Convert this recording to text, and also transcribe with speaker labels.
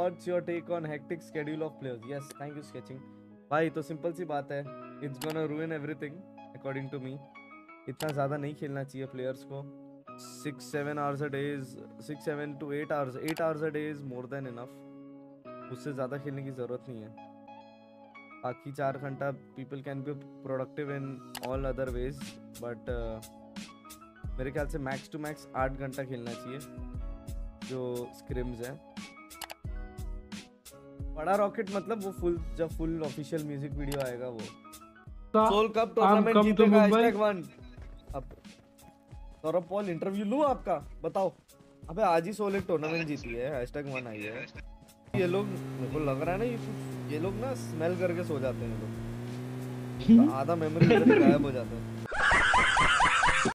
Speaker 1: What's your take on hectic schedule of players? Yes, thank you sketching. भाई तो simple सी बात है, it's gonna ruin everything according to me. इतना ज़्यादा नहीं खेलना चाहिए प्लेयर्स को। 6-7 hours a day is 6-7 to 8 hours, 8 hours a day is more than enough। उससे ज़्यादा खेलने की ज़रूरत नहीं है। बाकी 4 घंटा people can be productive in all other ways, but मेरे ख्याल से मैक्स टू मैक्स 8 घंटा खेलना चाहिए जो स्क्रिम्स है। बड़ा रॉकेट मतलब वो फुल, जब फुल ऑफिशियल म्यूजिक वीडियो आएगा वो। सोल कप टूर्नामेंट जीतेगा #1। अब सौरभ पॉल इंटरव्यू लूं आपका, बताओ। अबे आज ही सोल एक टूर्नामेंट जीती है, #1 आई है। ये लोग, मेरे को लग रहा है ना ये लोग ना स्मेल करके सो जाते हैं। ये लोग आधा मेमोरी गायब हो जाता है।